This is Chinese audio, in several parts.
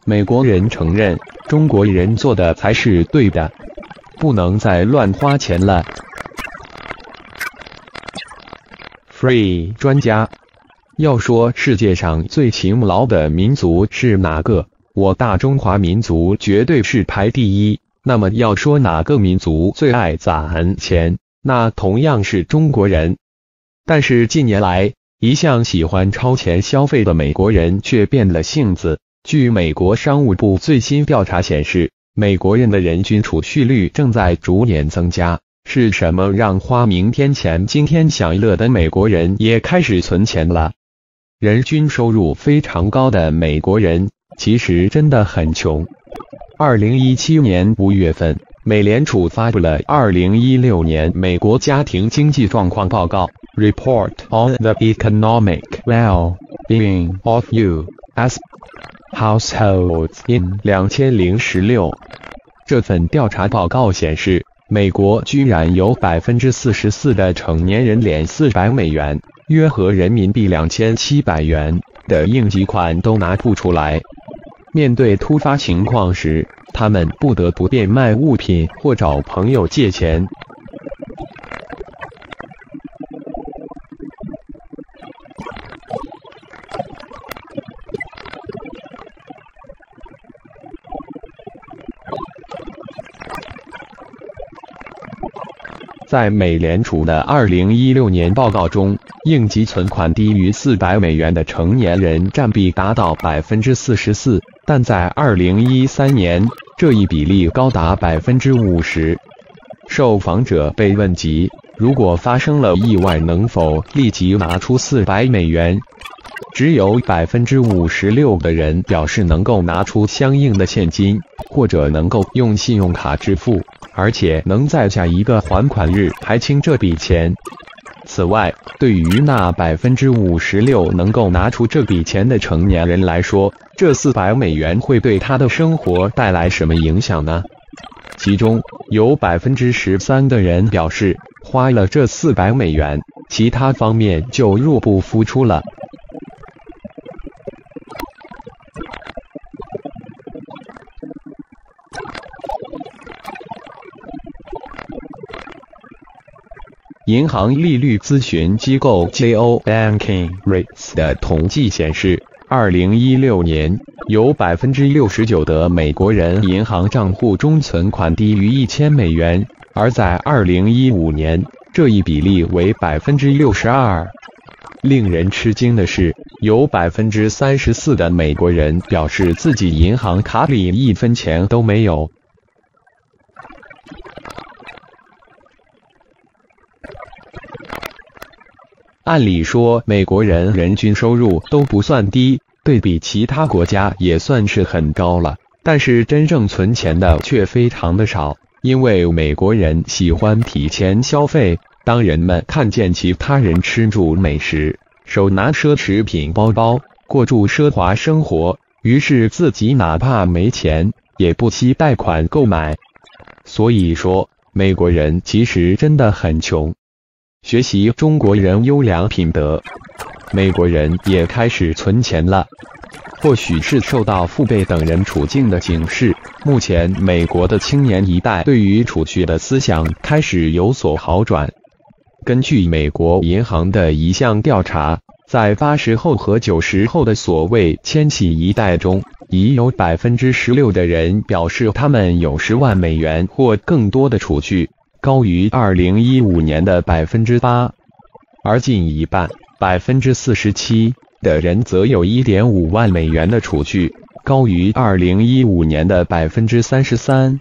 美国人承认，中国人做的才是对的，不能再乱花钱了。Free 专家，要说世界上最勤劳的民族是哪个？我大中华民族绝对是排第一。那么要说哪个民族最爱攒钱，那同样是中国人。但是近年来，一向喜欢超前消费的美国人却变了性子。据美国商务部最新调查显示，美国人的人均储蓄率正在逐年增加。是什么让花明天钱今天享乐的美国人也开始存钱了？人均收入非常高的美国人其实真的很穷。2017年5月份，美联储发布了2016年美国家庭经济状况报告 Report on the Economic Well-being of U.S. Households in 2016。这份调查报告显示，美国居然有44%的成年人连400美元，约合人民币2700元的应急款都拿不出来。面对突发情况时，他们不得不变卖物品或找朋友借钱。在美联储的2016年报告中，应急存款低于400美元的成年人占比达到44%，但在2013年，这一比例高达50%。受访者被问及，如果发生了意外，能否立即拿出400美元？只有56%的人表示能够拿出相应的现金，或者能够用信用卡支付。而且能在下一个还款日还清这笔钱。此外，对于那56%能够拿出这笔钱的成年人来说，这400美元会对他的生活带来什么影响呢？其中有13%的人表示，花了这400美元，其他方面就入不敷出了。银行利率咨询机构 JO Banking Rates 的统计显示，2016年有69%的美国人银行账户中存款低于1000美元，而在2015年，这一比例为62%。令人吃惊的是，有34%的美国人表示自己银行卡里1分钱都没有。按理说，美国人人均收入都不算低，对比其他国家也算是很高了。但是真正存钱的却非常的少，因为美国人喜欢提前消费。当人们看见其他人吃住美食，手拿奢侈品包包，过住奢华生活，于是自己哪怕没钱，也不惜贷款购买。所以说，美国人其实真的很穷。学习中国人优良品德，美国人也开始存钱了。或许是受到父辈等人处境的警示，目前美国的青年一代对于储蓄的思想开始有所好转。根据美国银行的一项调查，在80后和90后的所谓千禧一代中，已有16%的人表示他们有10万美元或更多的储蓄，高于2015年的8%，而近一半，47%的人则有1.5万美元的储蓄，高于2015年的33%。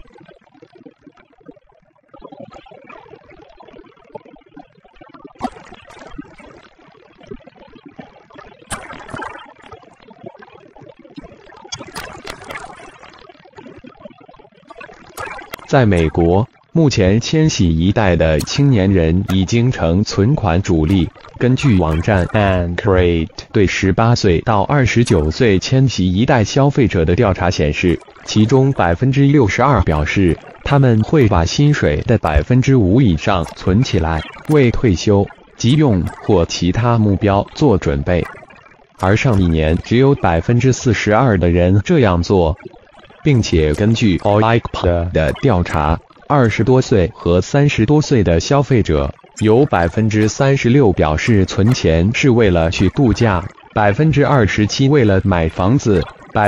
在美国，目前千禧一代的青年人已经成存款主力。根据网站 Bankrate 对18岁到29岁千禧一代消费者的调查显示，其中62%表示他们会把薪水的5%以上存起来，为退休、急用或其他目标做准备。 而上一年只有42%的人这样做，并且根据 OICP 的调查，20多岁和30多岁的消费者有36%表示存钱是为了去度假，27%为了买房子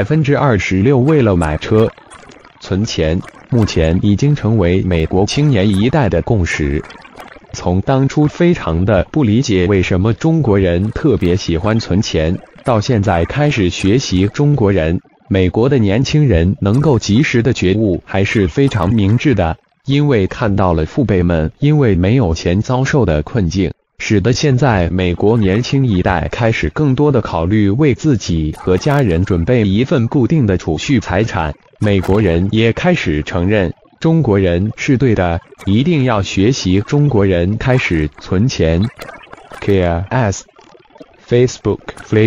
，26%为了买车。存钱目前已经成为美国青年一代的共识。从当初非常的不理解为什么中国人特别喜欢存钱，到现在开始学习中国人，美国的年轻人能够及时的觉悟还是非常明智的，因为看到了父辈们因为没有钱遭受的困境，使得现在美国年轻一代开始更多的考虑为自己和家人准备一份固定的储蓄财产。美国人也开始承认中国人是对的，一定要学习中国人开始存钱。KS Facebook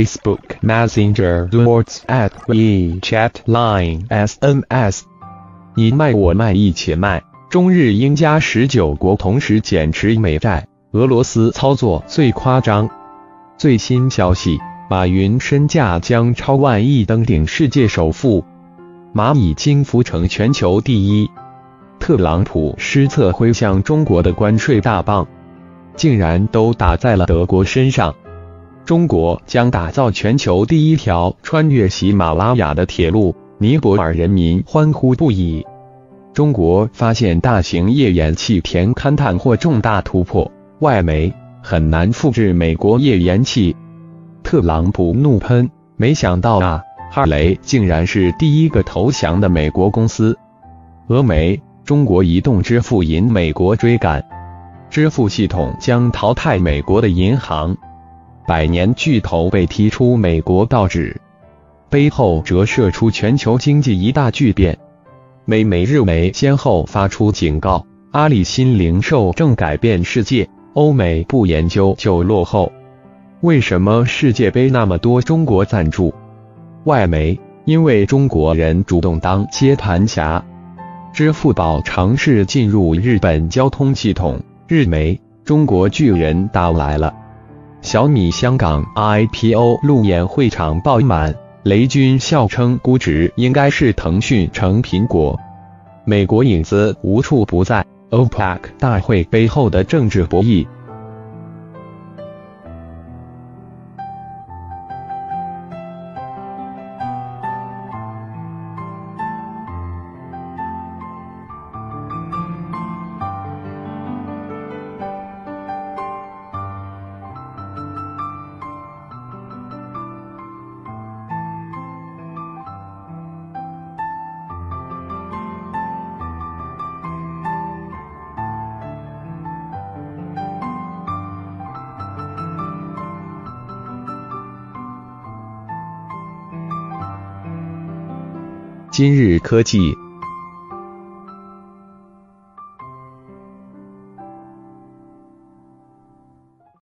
Messenger WhatsApp WeChat Line SMS 你卖我卖一起卖，中日英加19国同时减持美债，俄罗斯操作最夸张。最新消息，马云身价将超万亿，登顶世界首富。马已经浮成全球第一。特朗普失策挥向中国的关税大棒，竟然都打在了德国身上。中国将打造全球第一条穿越喜马拉雅的铁路，尼泊尔人民欢呼不已。中国发现大型页岩气田勘探或重大突破，外媒很难复制美国页岩气。特朗普怒喷，没想到啊，哈雷竟然是第一个投降的美国公司。俄媒，中国移动支付引美国追赶，支付系统将淘汰美国的银行。百年巨头被踢出美国道指，背后折射出全球经济一大巨变。美日媒先后发出警告，阿里新零售正改变世界，欧美不研究就落后。为什么世界杯那么多中国赞助？外媒，因为中国人主动当接盘侠。支付宝尝试进入日本交通系统。日媒，中国巨人到来了。小米香港 IPO 路演会场爆满，雷军笑称估值应该是腾讯成苹果。美国影子无处不在， OPEC 大会背后的政治博弈。今日科技